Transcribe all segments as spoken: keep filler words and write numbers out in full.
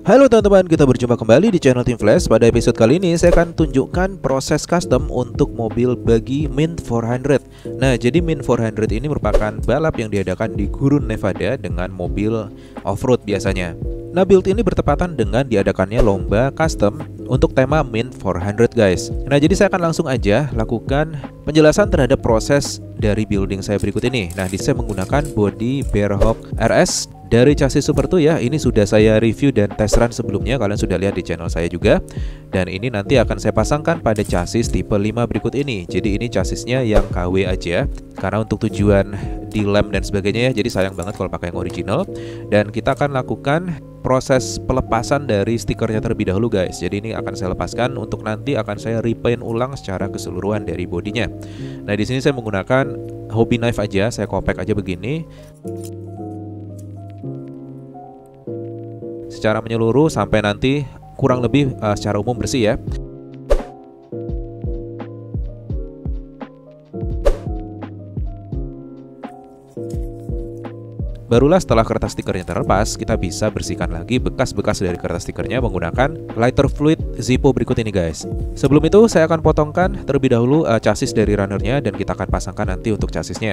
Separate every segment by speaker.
Speaker 1: Halo teman-teman, kita berjumpa kembali di channel Team Flash. Pada episode kali ini saya akan tunjukkan proses custom untuk mobil buggy Mint empat ratus. Nah, jadi Mint empat ratus ini merupakan balap yang diadakan di gurun Nevada dengan mobil off-road biasanya. Nah, build ini bertepatan dengan diadakannya lomba custom untuk tema Mint empat ratus guys. Nah, jadi saya akan langsung aja lakukan penjelasan terhadap proses dari building saya berikut ini. Nah, di saya menggunakan body Bearhawk R S dari chassis Super two ya. Ini sudah saya review dan test run sebelumnya, kalian sudah lihat di channel saya juga. Dan ini nanti akan saya pasangkan pada chassis tipe lima berikut ini. Jadi ini chassisnya yang K W aja, karena untuk tujuan di lem dan sebagainya ya. Jadi sayang banget kalau pakai yang original. Dan kita akan lakukan proses pelepasan dari stikernya terlebih dahulu guys. Jadi ini akan saya lepaskan untuk nanti akan saya repaint ulang secara keseluruhan dari bodinya. Nah, di sini saya menggunakan hobby knife aja, saya kopek aja begini secara menyeluruh sampai nanti kurang lebih uh, secara umum bersih ya. Barulah setelah kertas stikernya terlepas, kita bisa bersihkan lagi bekas-bekas dari kertas stikernya menggunakan lighter fluid Zippo berikut ini guys. Sebelum itu saya akan potongkan terlebih dahulu uh, chassis dari runnernya dan kita akan pasangkan nanti untuk chassisnya.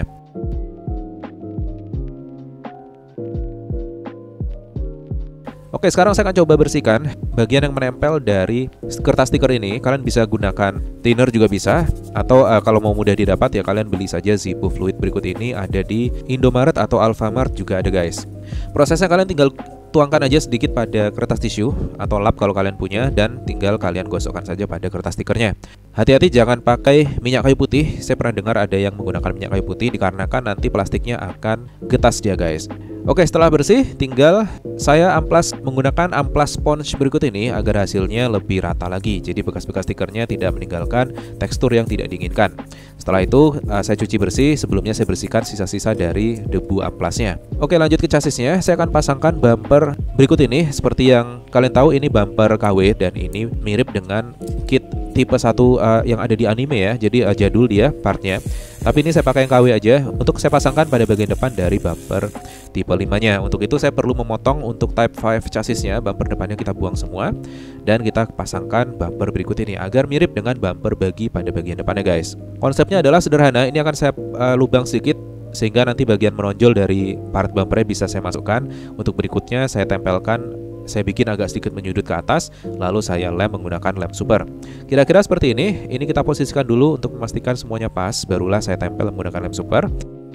Speaker 1: Oke, sekarang saya akan coba bersihkan bagian yang menempel dari kertas stiker ini. Kalian bisa gunakan thinner juga bisa, atau uh, kalau mau mudah didapat ya kalian beli saja Zippo fluid berikut ini, ada di Indomaret atau Alfamart juga ada guys. Prosesnya kalian tinggal tuangkan aja sedikit pada kertas tisu atau lap kalau kalian punya, dan tinggal kalian gosokkan saja pada kertas stikernya. Hati-hati jangan pakai minyak kayu putih. Saya pernah dengar ada yang menggunakan minyak kayu putih dikarenakan nanti plastiknya akan getas dia guys. Oke, setelah bersih tinggal saya amplas menggunakan amplas sponge berikut ini agar hasilnya lebih rata lagi. Jadi bekas-bekas stikernya tidak meninggalkan tekstur yang tidak diinginkan. Setelah itu uh, saya cuci bersih. Sebelumnya saya bersihkan sisa-sisa dari debu amplasnya. Oke, lanjut ke chassisnya. Saya akan pasangkan bumper berikut ini. Seperti yang kalian tahu, ini bumper K W dan ini mirip dengan kit tipe satu uh, yang ada di anime ya. Jadi uh, jadul dia partnya. Tapi ini saya pakai yang K W aja untuk saya pasangkan pada bagian depan dari bumper tipe lima-nya. Untuk itu saya perlu memotong untuk type lima chassisnya, bumper depannya kita buang semua dan kita pasangkan bumper berikut ini agar mirip dengan bumper buggy pada bagian depannya guys. Konsepnya adalah sederhana, ini akan saya uh, lubang sedikit sehingga nanti bagian menonjol dari part bumpernya bisa saya masukkan. Untuk berikutnya saya tempelkan, saya bikin agak sedikit menyudut ke atas, lalu saya lem menggunakan lem super. Kira-kira seperti ini. Ini kita posisikan dulu untuk memastikan semuanya pas, barulah saya tempel menggunakan lem super.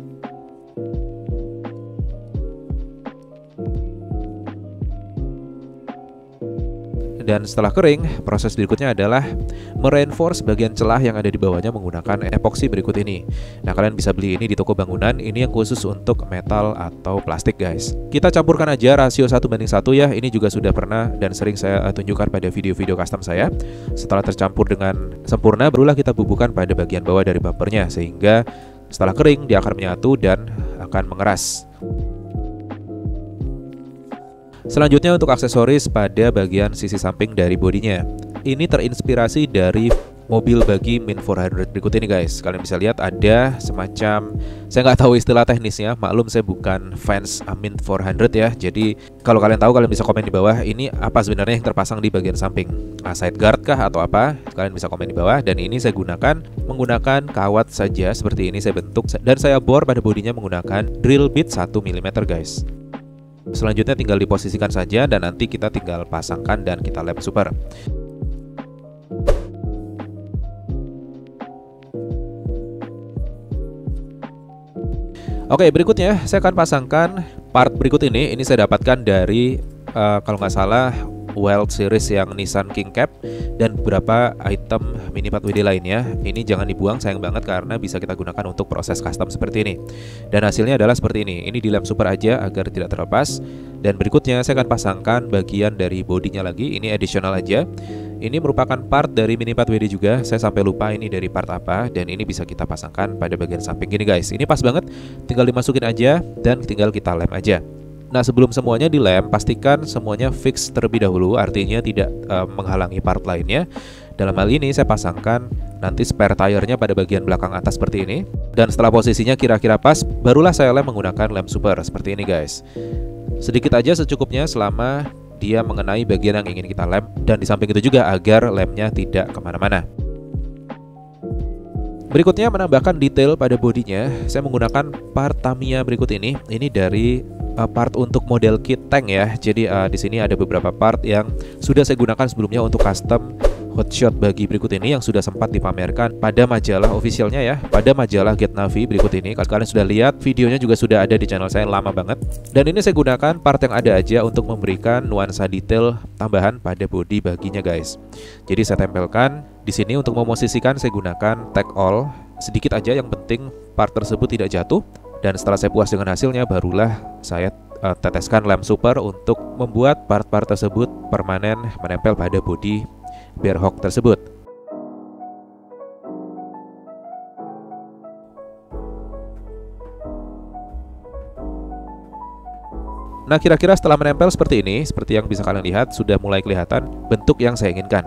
Speaker 1: Dan setelah kering, proses berikutnya adalah mereinforce bagian celah yang ada di bawahnya menggunakan epoksi berikut ini. Nah, kalian bisa beli ini di toko bangunan. Ini yang khusus untuk metal atau plastik guys. Kita campurkan aja rasio satu banding satu ya. Ini juga sudah pernah dan sering saya tunjukkan pada video-video custom saya. Setelah tercampur dengan sempurna, barulah kita bubuhkan pada bagian bawah dari bumpernya, sehingga setelah kering dia akan menyatu dan akan mengeras. Selanjutnya untuk aksesoris pada bagian sisi samping dari bodinya. Ini terinspirasi dari mobil buggy Mint empat ratus berikut ini guys. Kalian bisa lihat ada semacam, saya nggak tahu istilah teknisnya, maklum saya bukan fans Mint empat ratus ya. Jadi kalau kalian tahu kalian bisa komen di bawah, ini apa sebenarnya yang terpasang di bagian samping, ah, side guard kah atau apa? Kalian bisa komen di bawah. Dan ini saya gunakan menggunakan kawat saja seperti ini, saya bentuk dan saya bor pada bodinya menggunakan drill bit satu milimeter guys. Selanjutnya tinggal diposisikan saja dan nanti kita tinggal pasangkan dan kita lem super. Oke, berikutnya saya akan pasangkan part berikut ini. Ini saya dapatkan dari uh, kalau nggak salah Wild Series yang Nissan King Cap dan beberapa item mini empat W D lainnya. Ini jangan dibuang, sayang banget karena bisa kita gunakan untuk proses custom seperti ini. Dan hasilnya adalah seperti ini. Ini dilem super aja agar tidak terlepas. Dan berikutnya saya akan pasangkan bagian dari bodinya lagi. Ini additional aja. Ini merupakan part dari mini empat W D juga. Saya sampai lupa ini dari part apa. Dan ini bisa kita pasangkan pada bagian samping gini guys. Ini pas banget, tinggal dimasukin aja dan tinggal kita lem aja. Nah, sebelum semuanya dilem, pastikan semuanya fix terlebih dahulu, artinya tidak uh, menghalangi part lainnya. Dalam hal ini saya pasangkan nanti spare tire-nya pada bagian belakang atas seperti ini. Dan setelah posisinya kira-kira pas, barulah saya lem menggunakan lem super seperti ini guys. Sedikit aja secukupnya selama dia mengenai bagian yang ingin kita lem, dan di samping itu juga agar lemnya tidak kemana-mana. Berikutnya menambahkan detail pada bodinya, saya menggunakan part Tamiya berikut ini. Ini dari uh, part untuk model kit tank ya. Jadi uh, di sini ada beberapa part yang sudah saya gunakan sebelumnya untuk custom hotshot bagi berikut ini yang sudah sempat dipamerkan pada majalah officialnya ya, pada majalah Get Navy berikut ini. Kalian sudah lihat videonya juga sudah ada di channel saya lama banget. Dan ini saya gunakan part yang ada aja untuk memberikan nuansa detail tambahan pada bodi baginya guys. Jadi saya tempelkan di sini untuk memosisikan saya gunakan tag all sedikit aja, yang penting part tersebut tidak jatuh. Dan setelah saya puas dengan hasilnya, barulah saya uh, teteskan lem super untuk membuat part-part tersebut permanen menempel pada bodi Bearhawk tersebut. Nah, kira-kira setelah menempel seperti ini, seperti yang bisa kalian lihat, sudah mulai kelihatan bentuk yang saya inginkan.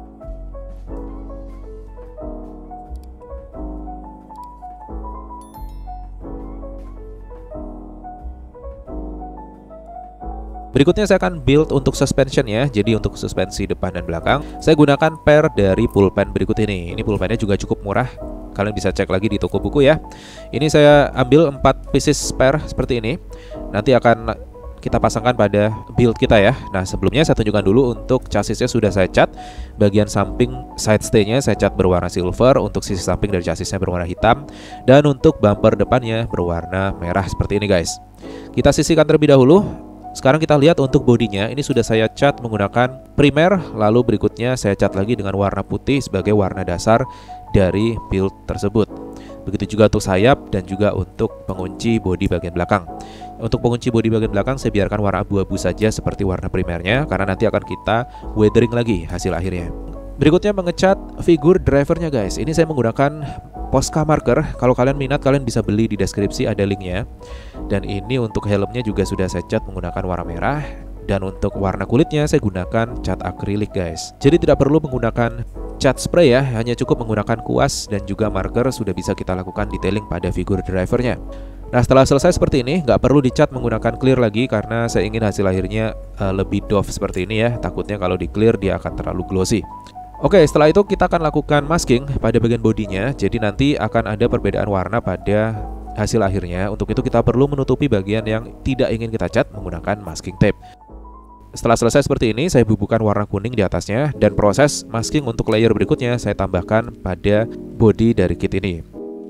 Speaker 1: Berikutnya saya akan build untuk suspension ya. Jadi untuk suspensi depan dan belakang, saya gunakan pair dari pulpen berikut ini. Ini pulpennya juga cukup murah. Kalian bisa cek lagi di toko buku ya. Ini saya ambil empat pieces spare seperti ini. Nanti akan kita pasangkan pada build kita ya. Nah, sebelumnya saya tunjukkan dulu untuk chassisnya sudah saya cat. Bagian samping side stay-nya saya cat berwarna silver, untuk sisi samping dari chassisnya berwarna hitam, dan untuk bumper depannya berwarna merah seperti ini guys. Kita sisihkan terlebih dahulu. Sekarang kita lihat untuk bodinya, ini sudah saya cat menggunakan primer, lalu berikutnya saya cat lagi dengan warna putih sebagai warna dasar dari build tersebut. Begitu juga untuk sayap dan juga untuk pengunci bodi bagian belakang. Untuk pengunci bodi bagian belakang saya biarkan warna abu-abu saja seperti warna primernya, karena nanti akan kita weathering lagi hasil akhirnya. Berikutnya mengecat figur drivernya guys. Ini saya menggunakan Posca marker. Kalau kalian minat, kalian bisa beli di deskripsi, ada linknya. Dan ini untuk helmnya juga sudah saya cat menggunakan warna merah. Dan untuk warna kulitnya saya gunakan cat akrilik guys. Jadi tidak perlu menggunakan cat spray ya, hanya cukup menggunakan kuas dan juga marker sudah bisa kita lakukan detailing pada figur drivernya. Nah, setelah selesai seperti ini, nggak perlu dicat menggunakan clear lagi karena saya ingin hasil akhirnya uh, lebih doff seperti ini ya. Takutnya kalau di clear dia akan terlalu glossy. Oke, setelah itu kita akan lakukan masking pada bagian bodinya. Jadi nanti akan ada perbedaan warna pada hasil akhirnya. Untuk itu kita perlu menutupi bagian yang tidak ingin kita cat menggunakan masking tape. Setelah selesai seperti ini, saya bubuhkan warna kuning di atasnya. Dan proses masking untuk layer berikutnya saya tambahkan pada bodi dari kit ini.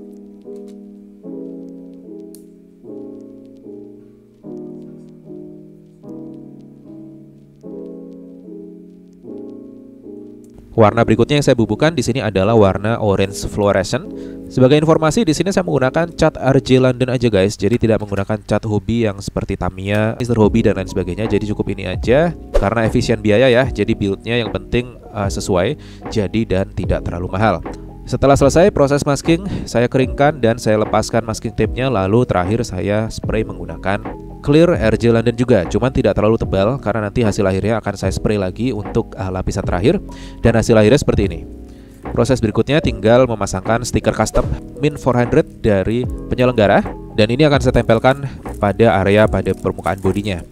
Speaker 1: Warna berikutnya yang saya bubuhkan di sini adalah warna orange fluorescent. Sebagai informasi, di sini saya menggunakan cat R J London aja guys. Jadi tidak menggunakan cat Hobby yang seperti Tamiya, Mister Hobby dan lain sebagainya. Jadi cukup ini aja karena efisien biaya ya. Jadi buildnya yang penting uh, sesuai, jadi dan tidak terlalu mahal. Setelah selesai proses masking, saya keringkan dan saya lepaskan masking tape-nya. Lalu terakhir saya spray menggunakan clear R J London juga, cuman tidak terlalu tebal karena nanti hasil akhirnya akan saya spray lagi untuk uh, lapisan terakhir. Dan hasil akhirnya seperti ini. Proses berikutnya tinggal memasangkan stiker custom Min empat ratus dari penyelenggara. Dan ini akan saya tempelkan pada area pada permukaan bodinya.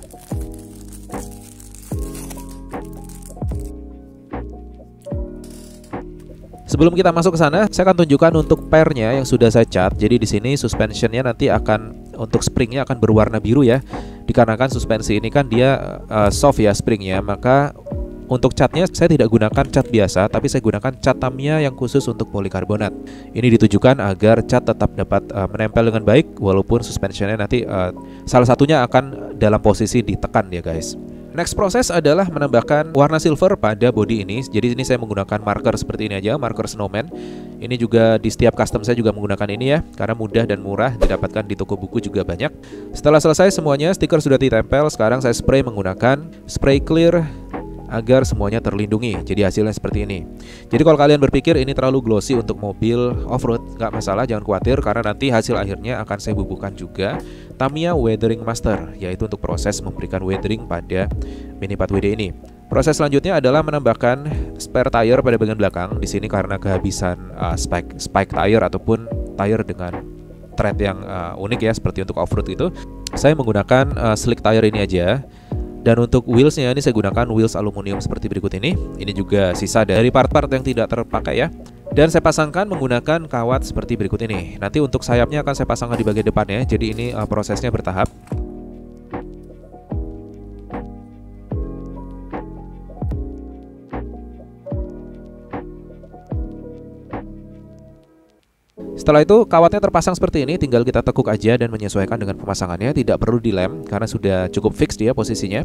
Speaker 1: Sebelum kita masuk ke sana, saya akan tunjukkan untuk pairnya yang sudah saya cat. Jadi di sini suspensionnya nanti akan untuk springnya akan berwarna biru ya. Dikarenakan suspensi ini kan dia uh, soft ya springnya, maka untuk catnya saya tidak gunakan cat biasa, tapi saya gunakan cat Tamiya yang khusus untuk polikarbonat. Ini ditujukan agar cat tetap dapat uh, menempel dengan baik, walaupun suspensionnya nanti uh, salah satunya akan dalam posisi ditekan ya guys. Next proses adalah menambahkan warna silver pada body ini. Jadi ini saya menggunakan marker seperti ini aja, marker snowman. Ini juga di setiap custom saya juga menggunakan ini ya, karena mudah dan murah, didapatkan di toko buku juga banyak. Setelah selesai semuanya, stiker sudah ditempel. Sekarang saya spray menggunakan spray clear agar semuanya terlindungi. Jadi hasilnya seperti ini. Jadi kalau kalian berpikir ini terlalu glossy untuk mobil off-road, nggak masalah, jangan khawatir, karena nanti hasil akhirnya akan saya bubuhkan juga Tamiya Weathering Master, yaitu untuk proses memberikan weathering pada Mini empat W D ini. Proses selanjutnya adalah menambahkan spare tire pada bagian belakang. Di sini karena kehabisan uh, spike spike tire ataupun tire dengan thread yang uh, unik ya, seperti untuk off-road itu, saya menggunakan uh, slick tire ini aja. Dan untuk wheelsnya ini saya gunakan wheels aluminium seperti berikut ini. Ini juga sisa dari part-part yang tidak terpakai ya. Dan saya pasangkan menggunakan kawat seperti berikut ini. Nanti untuk sayapnya akan saya pasangkan di bagian depannya. Jadi ini uh, prosesnya bertahap. Setelah itu kawatnya terpasang seperti ini, tinggal kita tekuk aja dan menyesuaikan dengan pemasangannya. Tidak perlu dilem karena sudah cukup fix dia posisinya.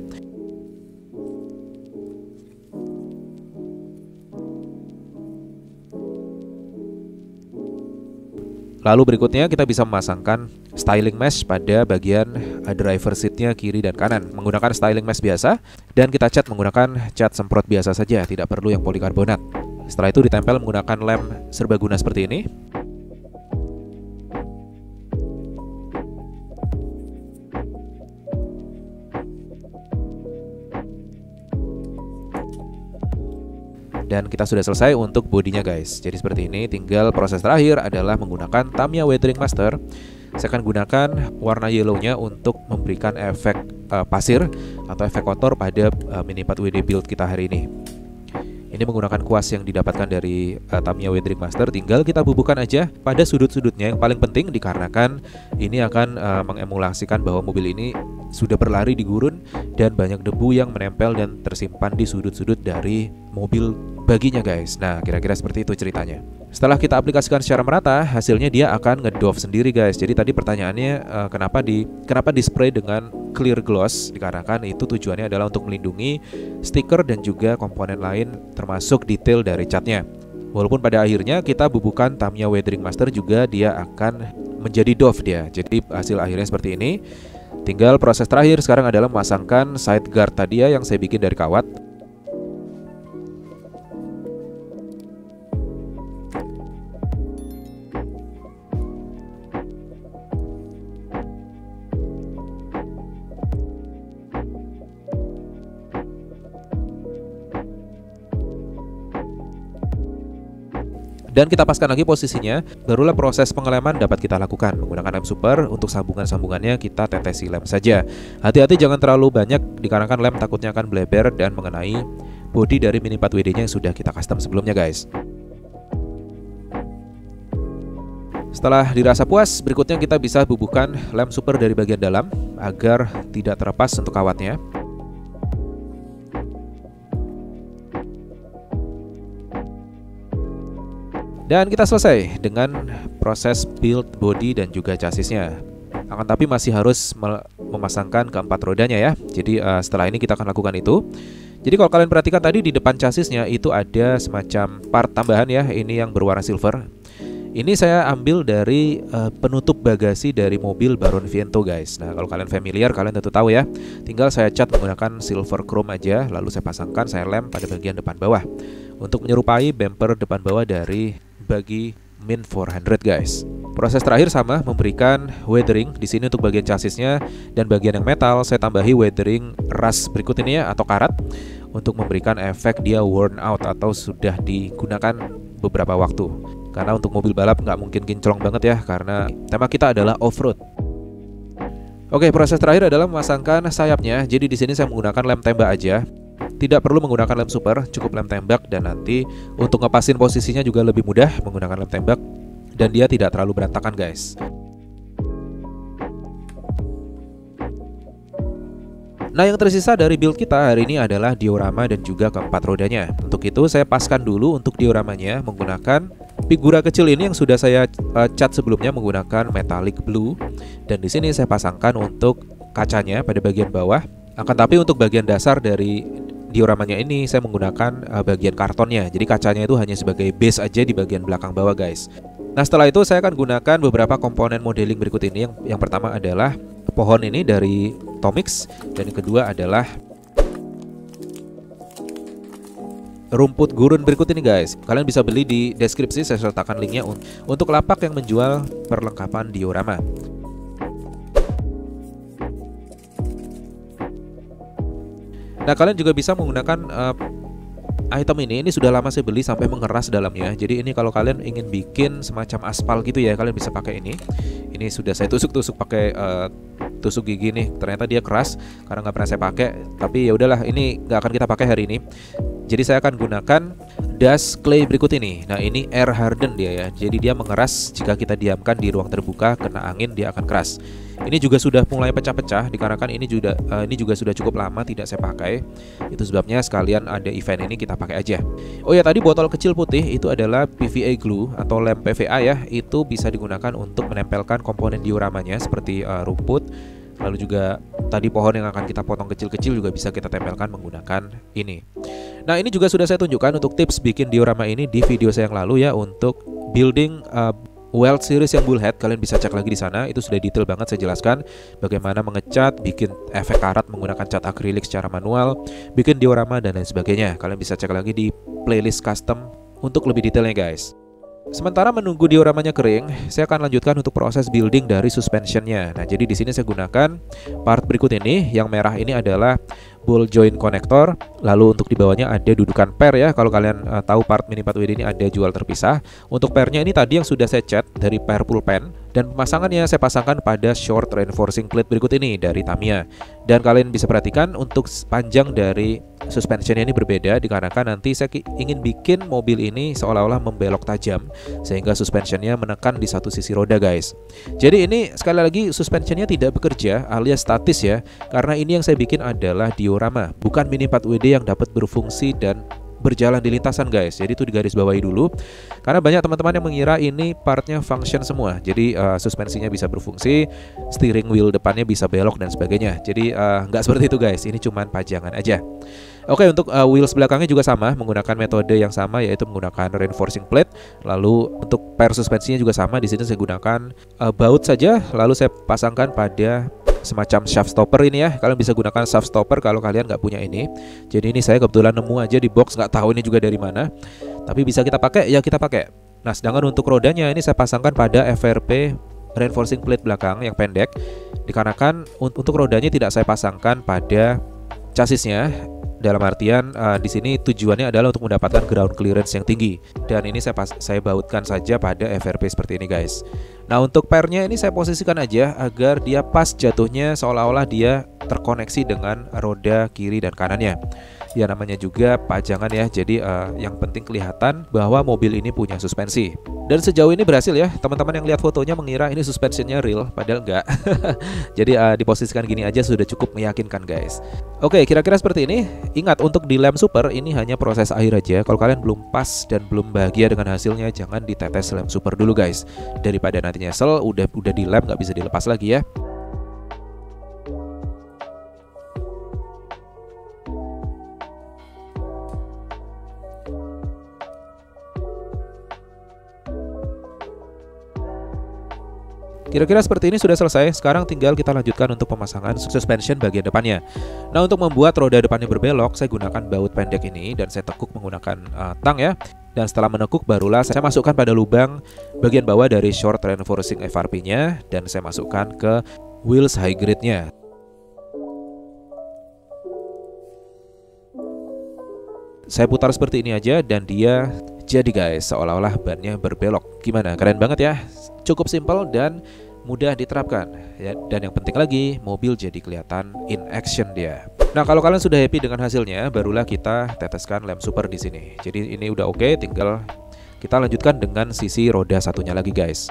Speaker 1: Lalu berikutnya kita bisa memasangkan styling mesh pada bagian driver seatnya kiri dan kanan menggunakan styling mesh biasa, dan kita cat menggunakan cat semprot biasa saja, tidak perlu yang polikarbonat. Setelah itu ditempel menggunakan lem serbaguna seperti ini. Dan kita sudah selesai untuk bodinya guys. Jadi seperti ini, tinggal proses terakhir adalah menggunakan Tamiya Weathering Master. Saya akan gunakan warna yellownya untuk memberikan efek uh, pasir atau efek kotor pada uh, Mini empat W D build kita hari ini. Ini menggunakan kuas yang didapatkan dari uh, Tamiya Weathering Master. Tinggal kita bubuhkan aja pada sudut-sudutnya. Yang paling penting dikarenakan ini akan uh, mengemulasikan bahwa mobil ini sudah berlari di gurun dan banyak debu yang menempel dan tersimpan di sudut-sudut dari mobil baginya guys. Nah, kira-kira seperti itu ceritanya. Setelah kita aplikasikan secara merata, hasilnya dia akan ngedove sendiri guys. Jadi tadi pertanyaannya uh, kenapa di kenapa di spray dengan clear gloss? Dikarenakan itu tujuannya adalah untuk melindungi stiker dan juga komponen lain termasuk detail dari catnya. Walaupun pada akhirnya kita bubuhkan Tamiya Weathering Master juga, dia akan menjadi dove dia. Jadi hasil akhirnya seperti ini. Tinggal proses terakhir sekarang adalah memasangkan side guard tadi ya yang saya bikin dari kawat. Dan kita paskan lagi posisinya, barulah proses pengeleman dapat kita lakukan. Menggunakan lem super, untuk sambungan-sambungannya kita tetesi lem saja. Hati-hati jangan terlalu banyak, dikarenakan lem takutnya akan bleber dan mengenai bodi dari Mini empat W D-nya yang sudah kita custom sebelumnya guys. Setelah dirasa puas, berikutnya kita bisa bubuhkan lem super dari bagian dalam agar tidak terlepas untuk kawatnya. Dan kita selesai dengan proses build body dan juga chassisnya. Akan tapi masih harus memasangkan keempat rodanya ya. Jadi uh, setelah ini kita akan lakukan itu. Jadi kalau kalian perhatikan tadi di depan chassisnya itu ada semacam part tambahan ya. Ini yang berwarna silver. Ini saya ambil dari uh, penutup bagasi dari mobil Baron Viento guys. Nah kalau kalian familiar, kalian tentu tahu ya. Tinggal saya cat menggunakan silver chrome aja. Lalu saya pasangkan, saya lem pada bagian depan bawah untuk menyerupai bumper depan bawah dari bagi Min empat ratus guys. Proses terakhir sama, memberikan weathering di sini untuk bagian chassisnya, dan bagian yang metal saya tambahi weathering rust berikut ini ya, atau karat, untuk memberikan efek dia worn out atau sudah digunakan beberapa waktu. Karena untuk mobil balap nggak mungkin kinclong banget ya, karena tema kita adalah off-road. Oke, proses terakhir adalah memasangkan sayapnya. Jadi di sini saya menggunakan lem tembak aja. Tidak perlu menggunakan lem super, cukup lem tembak, dan nanti untuk ngepasin posisinya juga lebih mudah menggunakan lem tembak dan dia tidak terlalu berantakan guys. Nah yang tersisa dari build kita hari ini adalah diorama dan juga keempat rodanya. Untuk itu saya paskan dulu untuk dioramanya menggunakan figura kecil ini yang sudah saya uh, cat sebelumnya menggunakan metallic blue, dan di sini saya pasangkan untuk kacanya pada bagian bawah. Akan tapi untuk bagian dasar dari dioramanya ini saya menggunakan uh, bagian kartonnya. Jadi kacanya itu hanya sebagai base aja di bagian belakang bawah guys. Nah setelah itu saya akan gunakan beberapa komponen modeling berikut ini. Yang, yang pertama adalah pohon ini dari Tomix, dan yang kedua adalah rumput gurun berikut ini guys. Kalian bisa beli di deskripsi, saya sertakan linknya untuk lapak yang menjual perlengkapan diorama. Nah kalian juga bisa menggunakan uh, item ini. Ini sudah lama saya beli sampai mengeras dalamnya. Jadi ini kalau kalian ingin bikin semacam aspal gitu ya, kalian bisa pakai ini. Ini sudah saya tusuk-tusuk pakai uh, tusuk gigi nih, ternyata dia keras karena nggak pernah saya pakai. Tapi ya udahlah, ini nggak akan kita pakai hari ini. Jadi saya akan gunakan dust clay berikut ini. Nah, ini air harden dia ya. Jadi dia mengeras jika kita diamkan di ruang terbuka, kena angin dia akan keras. Ini juga sudah mulai pecah-pecah dikarenakan ini juga uh, ini juga sudah cukup lama tidak saya pakai. Itu sebabnya sekalian ada event ini kita pakai aja. Oh ya, tadi botol kecil putih itu adalah P V A glue atau lem P V A ya. Itu bisa digunakan untuk menempelkan komponen dioramanya seperti uh, rumput. Lalu juga tadi pohon yang akan kita potong kecil-kecil juga bisa kita tempelkan menggunakan ini. Nah, ini juga sudah saya tunjukkan untuk tips bikin diorama ini di video saya yang lalu ya, untuk building uh, Weld series yang bullhead. Kalian bisa cek lagi di sana, itu sudah detail banget saya jelaskan bagaimana mengecat, bikin efek karat menggunakan cat akrilik secara manual, bikin diorama dan lain sebagainya. Kalian bisa cek lagi di playlist custom untuk lebih detailnya guys. Sementara menunggu dioramanya kering, saya akan lanjutkan untuk proses building dari suspensionnya. Nah, jadi di sini saya gunakan part berikut ini. Yang merah ini adalah ball joint connector. Lalu untuk di bawahnya ada dudukan per ya. Kalau kalian uh, tahu part Mini empat W D ini ada jual terpisah. Untuk pernya ini tadi yang sudah saya cat dari per pulpen. Dan pemasangannya saya pasangkan pada short reinforcing plate berikut ini dari Tamiya. Dan kalian bisa perhatikan untuk panjang dari suspensionnya ini berbeda, dikarenakan nanti saya ingin bikin mobil ini seolah-olah membelok tajam sehingga suspensionnya menekan di satu sisi roda guys. Jadi ini sekali lagi suspensionnya tidak bekerja alias statis ya, karena ini yang saya bikin adalah diorama, bukan Mini empat W D yang dapat berfungsi dan berjalan di lintasan guys. Jadi itu digaris bawahi dulu, karena banyak teman-teman yang mengira ini partnya function semua. Jadi uh, suspensinya bisa berfungsi, steering wheel depannya bisa belok dan sebagainya. Jadi uh, nggak seperti itu guys, ini cuman pajangan aja. Oke, untuk uh, wheels belakangnya juga sama, menggunakan metode yang sama, yaitu menggunakan reinforcing plate. Lalu untuk per suspensinya juga sama, di sini saya gunakan uh, baut saja, lalu saya pasangkan pada semacam shaft stopper ini ya. Kalian bisa gunakan shaft stopper kalau kalian nggak punya ini. Jadi ini saya kebetulan nemu aja di box, nggak tahu ini juga dari mana. Tapi bisa kita pakai ya kita pakai. Nah, sedangkan untuk rodanya ini saya pasangkan pada F R P reinforcing plate belakang yang pendek. Dikarenakan untuk rodanya tidak saya pasangkan pada chassisnya. Dalam artian uh, di sini tujuannya adalah untuk mendapatkan ground clearance yang tinggi. Dan ini saya pas, saya bautkan saja pada F R P seperti ini guys. Nah, untuk pernya ini saya posisikan aja agar dia pas jatuhnya, seolah-olah dia terkoneksi dengan roda kiri dan kanannya. Ya namanya juga pajangan ya, jadi uh, yang penting kelihatan bahwa mobil ini punya suspensi. Dan sejauh ini berhasil ya, teman-teman yang lihat fotonya mengira ini suspensinya real, padahal enggak. Jadi uh, diposisikan gini aja sudah cukup meyakinkan guys. Oke, kira-kira seperti ini. Ingat, untuk di lem super ini hanya proses akhir aja. Kalau kalian belum pas dan belum bahagia dengan hasilnya, jangan ditetes lem super dulu guys. Daripada nanti nyesel, udah udah di lem nggak bisa dilepas lagi ya. Kira-kira seperti ini sudah selesai. Sekarang tinggal kita lanjutkan untuk pemasangan suspension bagian depannya. Nah, untuk membuat roda depannya berbelok, saya gunakan baut pendek ini dan saya tekuk menggunakan uh, tang ya. Dan setelah menekuk, barulah saya masukkan pada lubang bagian bawah dari short reinforcing F R P-nya dan saya masukkan ke wheels high grade-nya. Saya putar seperti ini aja dan dia jadi guys, seolah-olah bannya berbelok. Gimana? Keren banget ya. Cukup simpel dan mudah diterapkan ya. Dan yang penting lagi, mobil jadi kelihatan in action dia. Nah, kalau kalian sudah happy dengan hasilnya, barulah kita teteskan lem super di sini. Jadi ini udah oke, tinggal kita lanjutkan dengan sisi roda satunya lagi guys.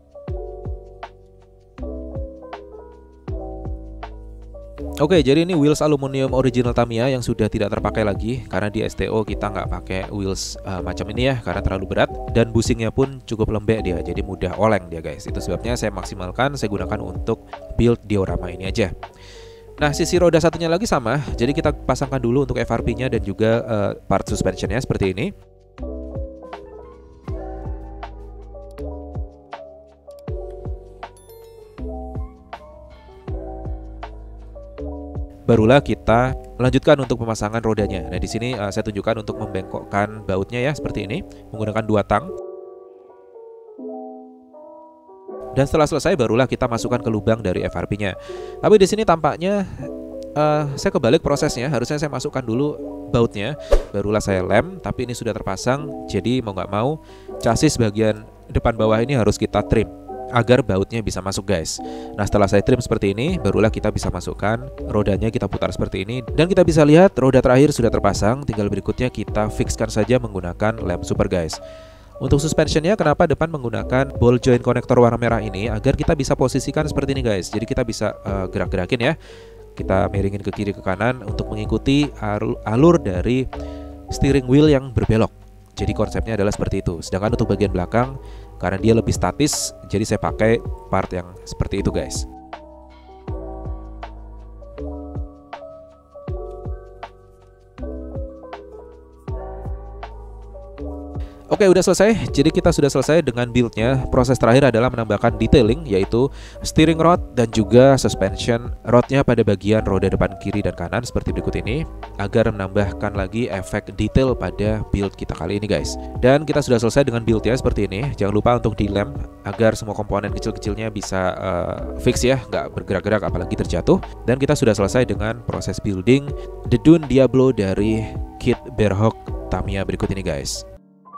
Speaker 1: Oke, jadi ini wheels aluminium original Tamiya yang sudah tidak terpakai lagi karena di S T O kita nggak pakai wheels uh, macam ini ya, karena terlalu berat dan busingnya pun cukup lembek dia, jadi mudah oleng dia guys. Itu sebabnya saya maksimalkan, saya gunakan untuk build diorama ini aja. Nah, sisi roda satunya lagi sama, jadi kita pasangkan dulu untuk F R P-nya dan juga uh, part suspensionnya seperti ini. Barulah kita lanjutkan untuk pemasangan rodanya. Nah, di sini uh, saya tunjukkan untuk membengkokkan bautnya ya, seperti ini, menggunakan dua tang. Dan setelah selesai, barulah kita masukkan ke lubang dari F R P-nya. Tapi di sini tampaknya uh, saya kebalik prosesnya. Harusnya saya masukkan dulu bautnya, barulah saya lem. Tapi ini sudah terpasang, jadi mau nggak mau chassis bagian depan bawah ini harus kita trim. agar bautnya bisa masuk guys. Nah setelah saya trim seperti ini, barulah kita bisa masukkan rodanya, kita putar seperti ini. Dan kita bisa lihat roda terakhir sudah terpasang, tinggal berikutnya kita fixkan saja menggunakan lem super guys. Untuk suspensionnya, kenapa depan menggunakan ball joint konektor warna merah ini? Agar kita bisa posisikan seperti ini guys. Jadi kita bisa uh, gerak-gerakin ya. Kita miringin ke kiri ke kanan untuk mengikuti alur dari steering wheel yang berbelok. Jadi konsepnya adalah seperti itu. Sedangkan untuk bagian belakang, karena dia lebih statis, jadi saya pakai part yang seperti itu guys. Oke, udah selesai. Jadi kita sudah selesai dengan buildnya. Proses terakhir adalah menambahkan detailing, yaitu steering rod dan juga suspension rodnya pada bagian roda depan kiri dan kanan seperti berikut ini, agar menambahkan lagi efek detail pada build kita kali ini guys. Dan kita sudah selesai dengan buildnya seperti ini. Jangan lupa untuk dilem agar semua komponen kecil-kecilnya bisa uh, fix ya, nggak bergerak-gerak apalagi terjatuh. Dan kita sudah selesai dengan proses building The Dune Diablo dari kit Bearhawk Tamiya berikut ini guys.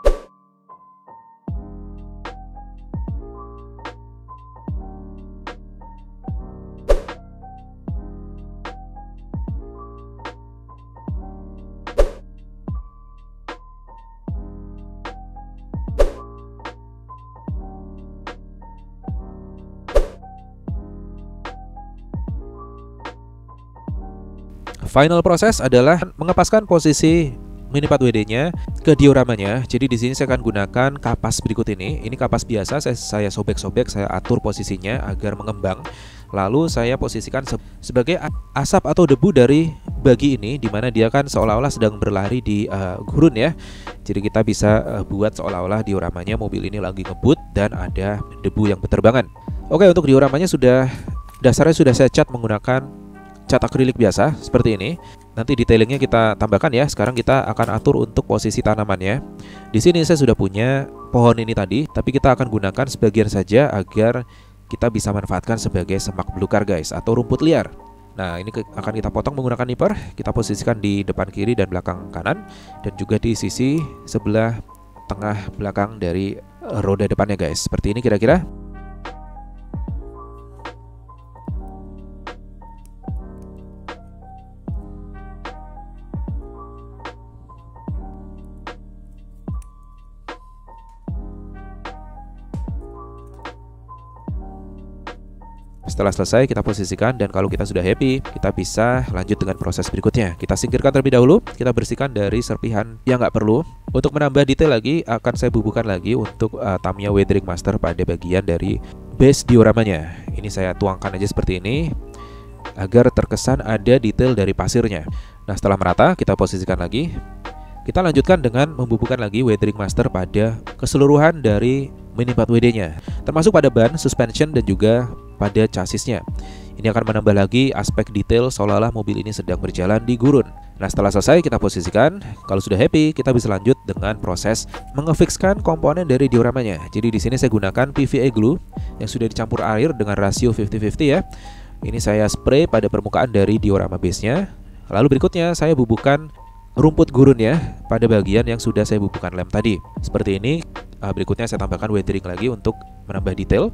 Speaker 1: Final proses adalah mengepaskan posisi minipat W D-nya ke dioramanya. Jadi di sini saya akan gunakan kapas berikut ini. Ini kapas biasa, saya saya sobek-sobek, saya atur posisinya agar mengembang. Lalu saya posisikan se sebagai asap atau debu dari bagi ini, dimana dia kan seolah-olah sedang berlari di uh, gurun ya. Jadi kita bisa uh, buat seolah-olah dioramanya mobil ini lagi ngebut dan ada debu yang berterbangan. Oke, untuk dioramanya sudah dasarnya sudah saya cat menggunakan cat akrilik biasa seperti ini. Nanti detailingnya kita tambahkan ya. Sekarang kita akan atur untuk posisi tanamannya. Di sini saya sudah punya pohon ini tadi, tapi kita akan gunakan sebagian saja agar kita bisa manfaatkan sebagai semak belukar guys, atau rumput liar. Nah ini akan kita potong menggunakan nipper. Kita posisikan di depan kiri dan belakang kanan, dan juga di sisi sebelah tengah belakang dari roda depannya guys. Seperti ini kira-kira. Setelah selesai kita posisikan, dan kalau kita sudah happy, kita bisa lanjut dengan proses berikutnya. Kita singkirkan terlebih dahulu, kita bersihkan dari serpihan yang nggak perlu. Untuk menambah detail lagi, akan saya bubuhkan lagi untuk uh, Tamiya Weathering Master pada bagian dari base dioramanya. Ini saya tuangkan aja seperti ini, agar terkesan ada detail dari pasirnya. Nah setelah merata, kita posisikan lagi. Kita lanjutkan dengan membubuhkan lagi Weathering Master pada keseluruhan dari minipat W D-nya, termasuk pada ban, suspension, dan juga pada chassisnya. Ini akan menambah lagi aspek detail seolah-olah mobil ini sedang berjalan di gurun. Nah setelah selesai kita posisikan. Kalau sudah happy, kita bisa lanjut dengan proses mengefixkan komponen dari dioramanya. Jadi di sini saya gunakan P V A glue yang sudah dicampur air dengan rasio lima puluh lima puluh ya. Ini saya spray pada permukaan dari diorama base-nya. Lalu berikutnya saya bubuhkan rumput gurun ya pada bagian yang sudah saya bubuhkan lem tadi. Seperti ini. Berikutnya saya tambahkan weathering lagi untuk menambah detail.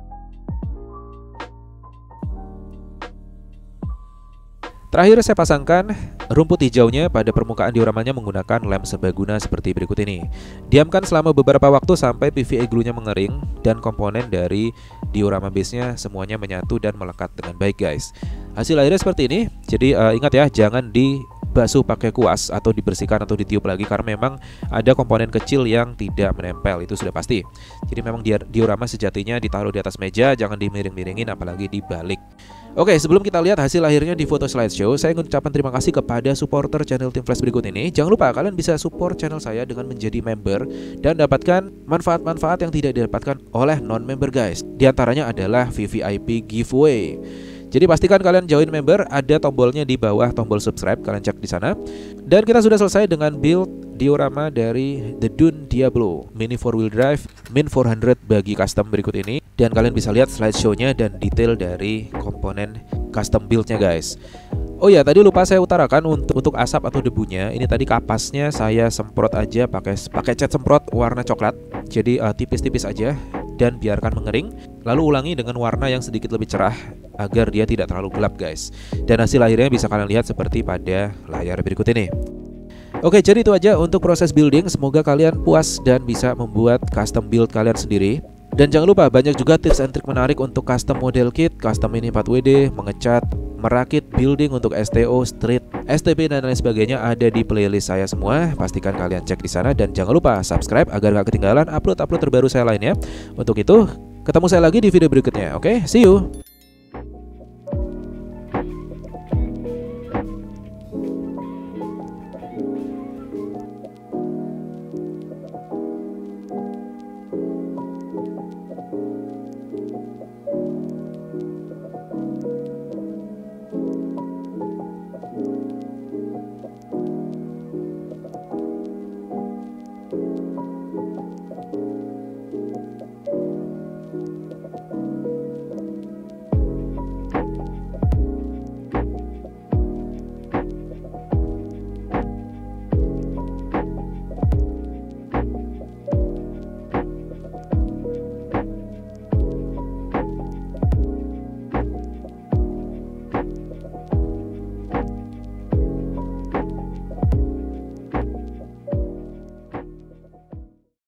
Speaker 1: Terakhir saya pasangkan rumput hijaunya pada permukaan dioramanya menggunakan lem serbaguna seperti berikut ini. Diamkan selama beberapa waktu sampai P V A glue-nya mengering dan komponen dari diorama base-nya semuanya menyatu dan melekat dengan baik guys. Hasil akhirnya seperti ini. Jadi uh, ingat ya, jangan di basuh pakai kuas atau dibersihkan atau ditiup lagi, karena memang ada komponen kecil yang tidak menempel, itu sudah pasti. Jadi memang diorama sejatinya ditaruh di atas meja, jangan dimiring-miringin apalagi dibalik. Oke, sebelum kita lihat hasil akhirnya di foto slideshow, saya ingin ucapkan terima kasih kepada supporter channel Team Flash berikut ini. Jangan lupa kalian bisa support channel saya dengan menjadi member dan dapatkan manfaat-manfaat yang tidak didapatkan oleh non-member guys. Di antaranya adalah V V I P giveaway. Jadi pastikan kalian join member, ada tombolnya di bawah tombol subscribe, kalian cek di sana. Dan kita sudah selesai dengan build diorama dari The Dune Diablo Mini four wheel drive Min four hundred bagi custom berikut ini. Dan kalian bisa lihat slideshow-nya dan detail dari komponen custom build-nya guys. Oh ya, tadi lupa saya utarakan untuk untuk asap atau debunya. Ini tadi kapasnya saya semprot aja pakai pakai cat semprot warna coklat. Jadi tipis tipis-tipis aja. dan biarkan mengering. Lalu ulangi dengan warna yang sedikit lebih cerah agar dia tidak terlalu gelap guys. Dan hasil akhirnya bisa kalian lihat seperti pada layar berikut ini. Oke, jadi itu aja untuk proses building. Semoga kalian puas dan bisa membuat custom build kalian sendiri. Dan jangan lupa banyak juga tips and trik menarik untuk custom model kit, custom mini empat W D, mengecat, merakit, building untuk S T O, street, S T P dan lain sebagainya ada di playlist saya semua. Pastikan kalian cek di sana dan jangan lupa subscribe agar gak ketinggalan upload-upload terbaru saya lainnya. Untuk itu, ketemu saya lagi di video berikutnya. Oke, see you.